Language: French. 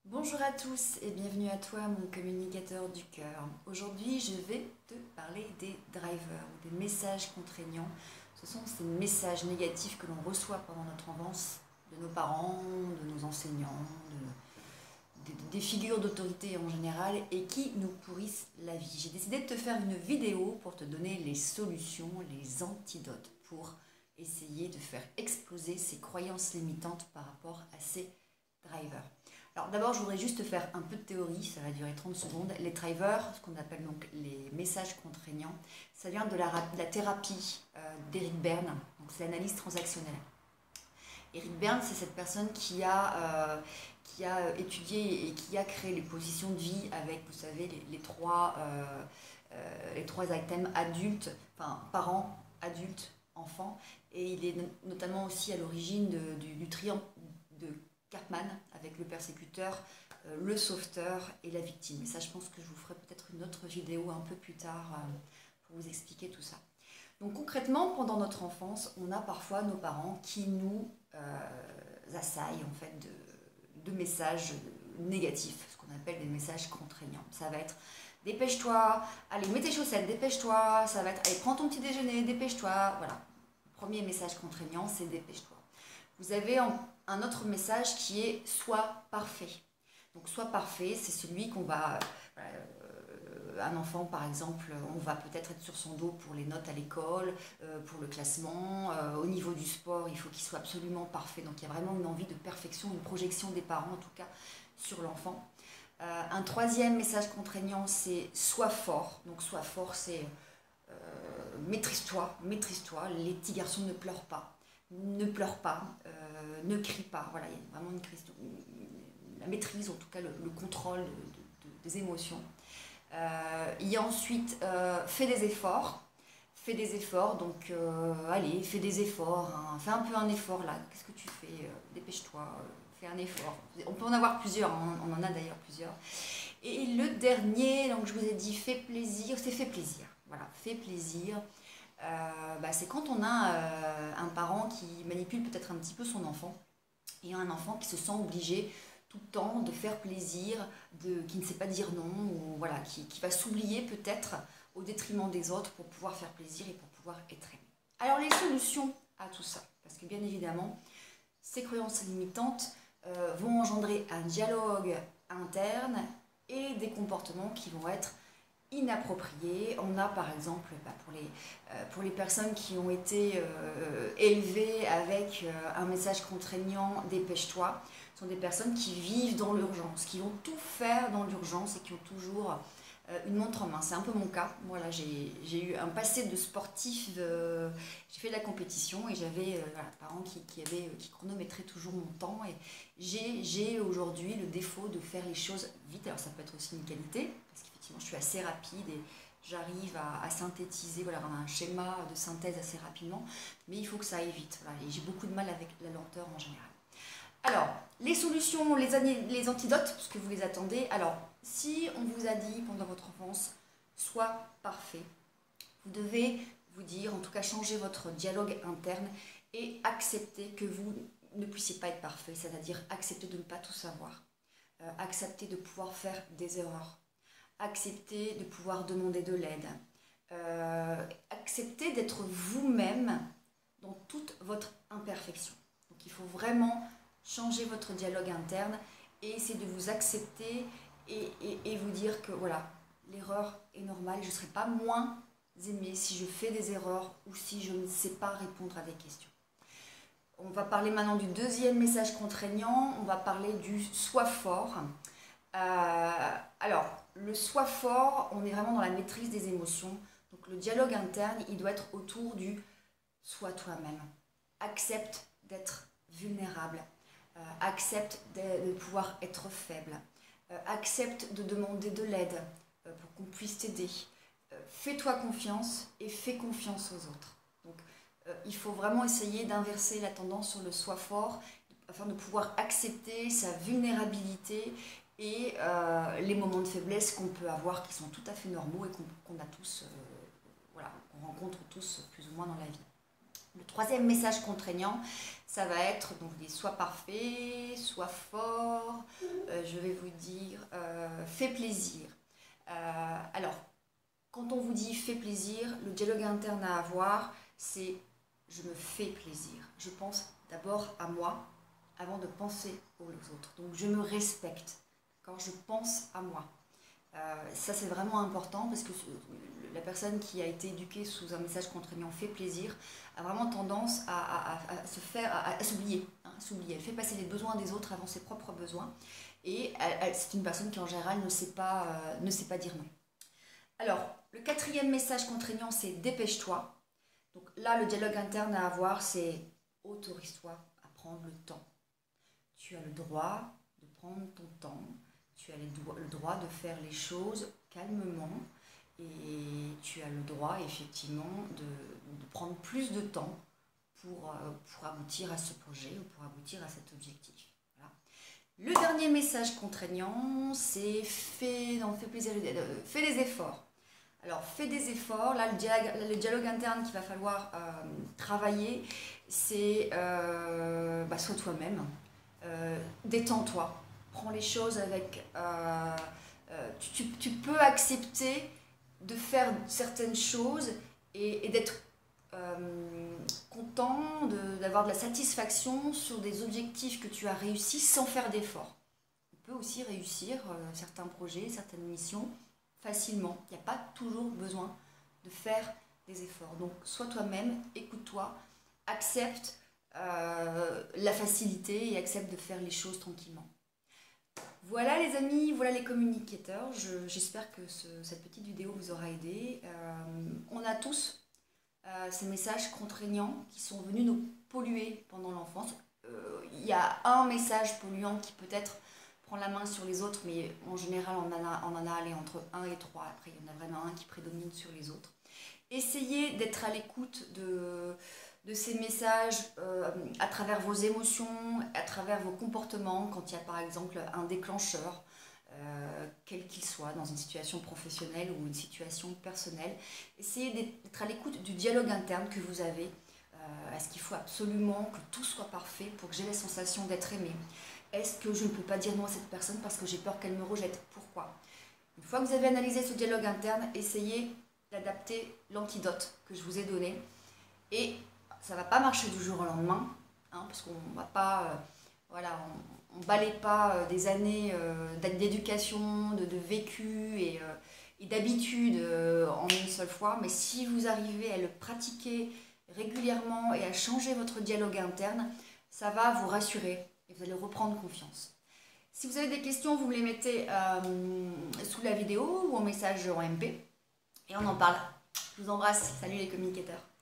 Bonjour à tous et bienvenue à toi mon communicateur du cœur. Aujourd'hui je vais te parler des drivers, des messages contraignants. Ce sont ces messages négatifs que l'on reçoit pendant notre enfance de nos parents, de nos enseignants, des figures d'autorité en général et qui nous pourrissent la vie. J'ai décidé de te faire une vidéo pour te donner les solutions, les antidotes pour essayer de faire exploser ces croyances limitantes par rapport à ces drivers. Alors d'abord, je voudrais juste faire un peu de théorie, ça va durer 30 secondes. Les drivers, ce qu'on appelle donc les messages contraignants, ça vient de la thérapie d'Eric Berne, donc c'est l'analyse transactionnelle. Eric Berne, c'est cette personne qui a étudié et qui a créé les positions de vie avec, vous savez, les trois items adultes, enfin parents, adultes, enfants. Et il est notamment aussi à l'origine du triangle de Karpman avec le persécuteur, le sauveteur et la victime. Et ça, je pense que je vous ferai peut-être une autre vidéo un peu plus tard pour vous expliquer tout ça. Donc concrètement, pendant notre enfance, on a parfois nos parents qui nous assaillent en fait de messages négatifs, ce qu'on appelle des messages contraignants. Ça va être dépêche-toi, allez mets tes chaussettes, dépêche-toi, ça va être allez prends ton petit déjeuner, dépêche-toi, voilà. Premier message contraignant, c'est dépêche-toi. Vous avez un autre message qui est sois parfait. Donc sois parfait, c'est celui qu'on va... un enfant par exemple, on va peut-être être sur son dos pour les notes à l'école, pour le classement, au niveau du sport, il faut qu'il soit absolument parfait. Donc il y a vraiment une envie de perfection, une projection des parents en tout cas sur l'enfant. Un troisième message contraignant, c'est sois fort. Donc sois fort, c'est maîtrise-toi, maîtrise-toi. Les petits garçons ne pleurent pas. Ne pleure pas, ne crie pas. Voilà, il y a vraiment la maîtrise, en tout cas le contrôle des émotions. Il y a ensuite fais des efforts. Fais des efforts, donc allez, fais des efforts. Hein. Fais un peu un effort là. Qu'est-ce que tu fais dépêche-toi, fais un effort. On peut en avoir plusieurs, hein. On en a d'ailleurs plusieurs. Et le dernier, donc je vous ai dit fais plaisir, c'est fais plaisir. Voilà, fais plaisir. C'est quand on a un parent qui manipule peut-être un petit peu son enfant et un enfant qui se sent obligé tout le temps de faire plaisir, qui ne sait pas dire non, ou voilà, qui va s'oublier peut-être au détriment des autres pour pouvoir faire plaisir et pour pouvoir être aimé. Alors les solutions à tout ça, parce que bien évidemment, ces croyances limitantes vont engendrer un dialogue interne et des comportements qui vont être inappropriés. On a par exemple pour les personnes qui ont été élevées avec un message contraignant dépêche-toi, ce sont des personnes qui vivent dans l'urgence, qui vont tout faire dans l'urgence et qui ont toujours une montre en main. C'est un peu mon cas. Voilà, j'ai eu un passé de sportif, j'ai fait de la compétition et j'avais parents qui chronométraient toujours mon temps et j'ai aujourd'hui le défaut de faire les choses vite. Alors ça peut être aussi une qualité, parce qu'effectivement je suis assez rapide et j'arrive à synthétiser, voilà, un schéma de synthèse assez rapidement, mais il faut que ça aille vite. Voilà, et j'ai beaucoup de mal avec la lenteur en général. Alors, les solutions, les antidotes, parce que vous les attendez. Alors, si on vous a dit pendant votre enfance, sois parfait, vous devez vous dire, en tout cas changer votre dialogue interne et accepter que vous ne puissiez pas être parfait, c'est-à-dire accepter de ne pas tout savoir, accepter de pouvoir faire des erreurs, accepter de pouvoir demander de l'aide, accepter d'être vous-même dans toute votre imperfection. Donc il faut vraiment changer votre dialogue interne et essayer de vous accepter et vous dire que voilà, l'erreur est normale, je ne serai pas moins aimée si je fais des erreurs ou si je ne sais pas répondre à des questions. On va parler maintenant du deuxième message contraignant, on va parler du sois fort. Alors, le sois fort, on est vraiment dans la maîtrise des émotions. Donc le dialogue interne, il doit être autour du sois toi-même. Accepte d'être vulnérable. Accepte de pouvoir être faible, accepte de demander de l'aide pour qu'on puisse t'aider. Fais-toi confiance et fais confiance aux autres. Donc il faut vraiment essayer d'inverser la tendance sur le soi fort afin de pouvoir accepter sa vulnérabilité et les moments de faiblesse qu'on peut avoir qui sont tout à fait normaux et qu'on a tous, voilà, qu'on rencontre tous plus ou moins dans la vie. Le troisième message contraignant, ça va être donc des sois parfait, sois fort, je vais vous dire fais plaisir. Alors, quand on vous dit fais plaisir, le dialogue interne à avoir, c'est je me fais plaisir. Je pense d'abord à moi avant de penser aux autres. Donc je me respecte quand je pense à moi. Ça c'est vraiment important parce que la personne qui a été éduquée sous un message contraignant fait plaisir a vraiment tendance à s'oublier. Elle fait passer les besoins des autres avant ses propres besoins et c'est une personne qui en général ne sait pas dire non. Alors, le quatrième message contraignant, c'est dépêche-toi. Donc là, le dialogue interne à avoir, c'est autorise-toi à prendre le temps. Tu as le droit de prendre ton temps, tu as le droit de faire les choses calmement et tu as le droit effectivement de prendre plus de temps pour aboutir à ce projet ou pour aboutir à cet objectif. Voilà. Le dernier message contraignant, c'est fais des efforts. Alors, fais des efforts. Là, le dialogue interne qu'il va falloir travailler, c'est sois toi-même. Détends-toi. Prends les choses avec... tu peux accepter de faire certaines choses et d'être content, d'avoir de la satisfaction sur des objectifs que tu as réussi sans faire d'efforts. On peut aussi réussir certains projets, certaines missions facilement. Il n'y a pas toujours besoin de faire des efforts. Donc, sois toi-même, écoute-toi, accepte la facilité et accepte de faire les choses tranquillement. Voilà les amis, voilà les communicateurs. J'espère que cette petite vidéo vous aura aidé. On a tous ces messages contraignants qui sont venus nous polluer pendant l'enfance. Il y a un message polluant qui peut-être prend la main sur les autres, mais en général, on en a allé entre 1 et 3. Après, il y en a vraiment un qui prédomine sur les autres. Essayez d'être à l'écoute de ces messages à travers vos émotions, à travers vos comportements, quand il y a par exemple un déclencheur, quel qu'il soit, dans une situation professionnelle ou une situation personnelle. Essayez d'être à l'écoute du dialogue interne que vous avez. Est-ce qu'il faut absolument que tout soit parfait pour que j'ai la sensation d'être aimée? Est-ce que je ne peux pas dire non à cette personne parce que j'ai peur qu'elle me rejette? Pourquoi? Une fois que vous avez analysé ce dialogue interne, essayez d'adapter l'antidote que je vous ai donné. Et ça ne va pas marcher du jour au lendemain, parce qu'on ne va pas, on balaye pas des années d'éducation, de vécu et d'habitude en une seule fois. Mais si vous arrivez à le pratiquer régulièrement et à changer votre dialogue interne, ça va vous rassurer et vous allez reprendre confiance. Si vous avez des questions, vous me les mettez sous la vidéo ou en message en MP et on en parle. Je vous embrasse. Salut les communicateurs.